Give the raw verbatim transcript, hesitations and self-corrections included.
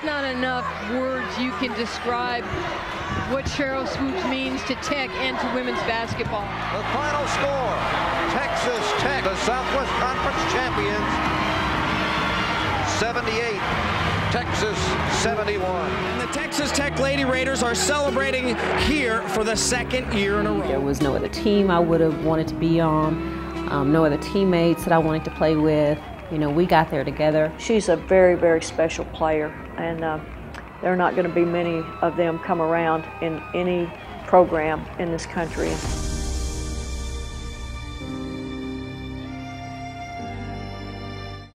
just not enough words you can describe what Cheryl Swoopes means to Tech and to women's basketball. The final score, Texas Tech, the Southwest Conference champions, seventy-eight, Texas seventy-one. And the Texas Tech Lady Raiders are celebrating here for the second year in a row. There was no other team I would have wanted to be on, um, no other teammates that I wanted to play with. You know, we got there together. She's a very, very special player, and uh, there are not going to be many of them come around in any program in this country.